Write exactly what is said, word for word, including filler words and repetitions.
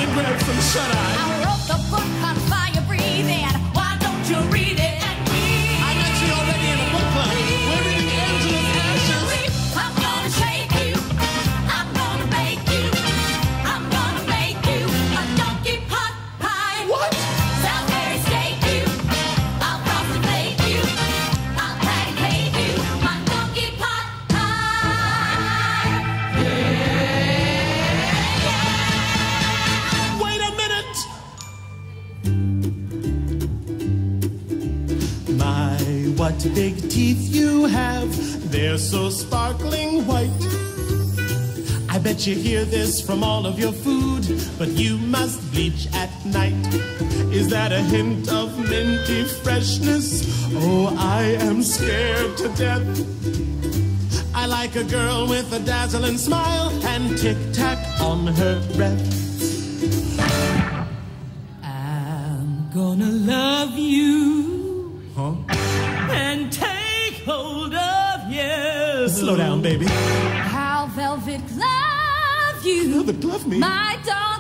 and grab some shut-eye. I wrote the book on fire breathing. Why don't you read it and read? I'm actually already in a book club. We're reading Angela's Ashes. I'm gonna shake you. I'm gonna make you. I'm gonna make you a donkey pot pie. What? Salisbury steak you. I'll frosty flake you. I'll patty cake you. My donkey pot pie. Wait a minute! My, what big teeth you have. They're so sparkling white. I bet you hear this from all of your food, but you must bleach at night. Is that a hint of minty freshness? Oh, I am scared to death. I like a girl with a dazzling smile and tic-tac on her breath. I'm gonna love you. Huh? And take hold of you. Slow down, baby. How velvet glove you. Velvet glove me? My donkey